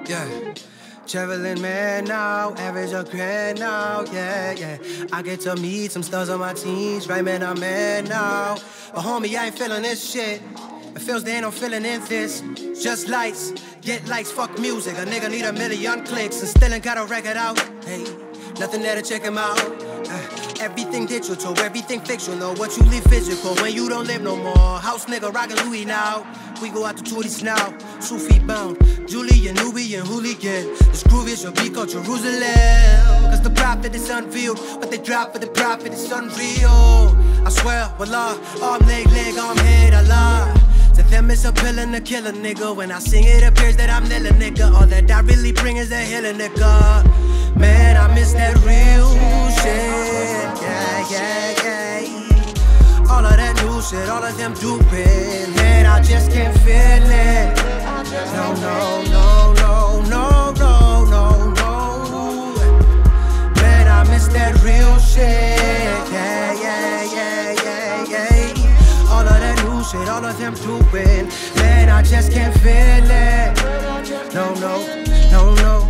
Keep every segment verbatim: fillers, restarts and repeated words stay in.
Yeah. Traveling man now, average a grand now, yeah, yeah. I get to meet some stars on my teams, right man, I'm mad now. But homie, I ain't feeling this shit. It feels they ain't no feeling in this. Just lights, get likes, fuck music. A nigga need a million clicks and still ain't got a record out. Hey, nothing there to check him out. Uh, everything digital, everything fictional. What you live physical when you don't live no more. House nigga rockin' Louis now. We go out to tourists now. Sufi bound, Julian, Nubian, hooligan. This groove is your beat called Jerusalem. Cause the prophet is unveiled, but they drop for the prophet is unreal. I swear, wallah, arm, leg, leg, arm, head, Allah. To them it's a pill and a killer, nigga. When I sing it appears that I'm nil, nigga. All that I really bring is that hill, nigga. Man, I miss that real shit. Yeah, yeah, yeah. All of that new shit, all of them duping. Man, I just can't feel it. No, no, no, no, no, no, no, no. Man, I miss that real shit. Yeah, yeah, yeah, yeah, yeah. All of that new shit, all of them duping. Man, I just can't feel it. No, no, no, no.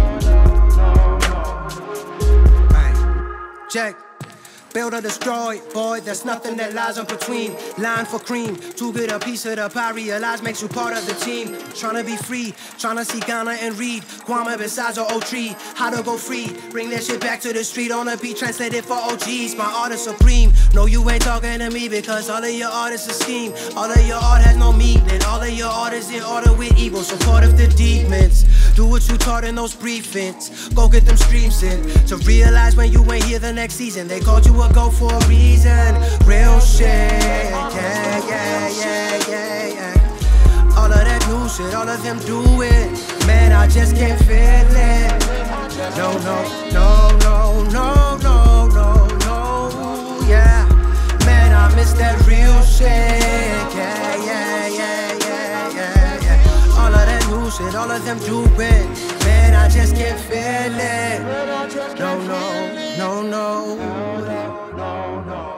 Check. Build or destroy, boy, there's nothing that lies in between. Line for cream, too good a piece of the pie. Realize makes you part of the team. Tryna be free, tryna see Ghana and read Kwame besides the old tree. How to go free, bring that shit back to the street. On a beat, translated for O Gs. My art is supreme. No, you ain't talking to me because all of your art is a scheme. All of your art has no meaning. All of your art is in order with evil. So part of the demons. Do what you taught in those briefings. Go get them streams in. To realize when you ain't here the next season. They called you a go for a reason. Real shit. Yeah, yeah, yeah, yeah, yeah. All of that new shit, all of them do it. Man, I just can't feel it. No, no, no, no, no, no, no, no. Yeah. Man, I miss that real shit. Yeah, yeah, yeah, yeah, yeah, yeah. All of that new shit, all of them do it. Man, I just can't feel it. No, no, no, no, no, no.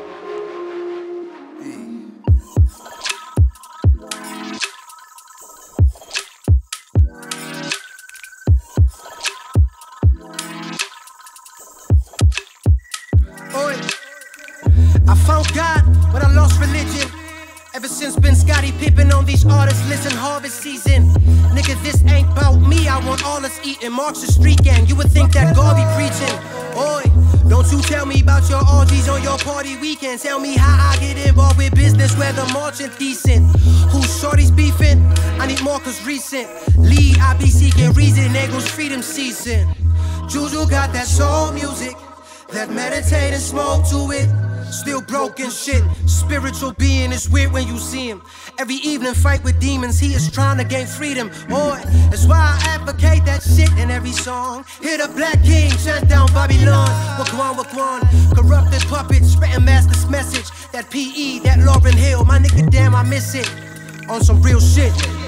I found God when I lost religion. Ever since been Scottie Pippen on these artists. Listen, harvest season. Nigga, this ain't about me. I want all us eating. Marks the street gang. You would think that God be preaching. Oi, don't you tell me about your orgies on your party weekend. Tell me how I get involved with business where the marching decent. Who's shorty's beefing? I need more cause recent. Lead, I be seeking reason. Eagles freedom season. JuJu got that soul music. That meditate and smoke to it. Still broken shit. Spiritual being is weird when you see him. Every evening fight with demons. He is trying to gain freedom. Boy, that's why I advocate that shit in every song. Hear the Black King shut down Babylon. Wakwan, Wakwan. Corrupted puppets spreading master's message. That P E, that Lauryn Hill. My nigga, damn, I miss it. On some real shit.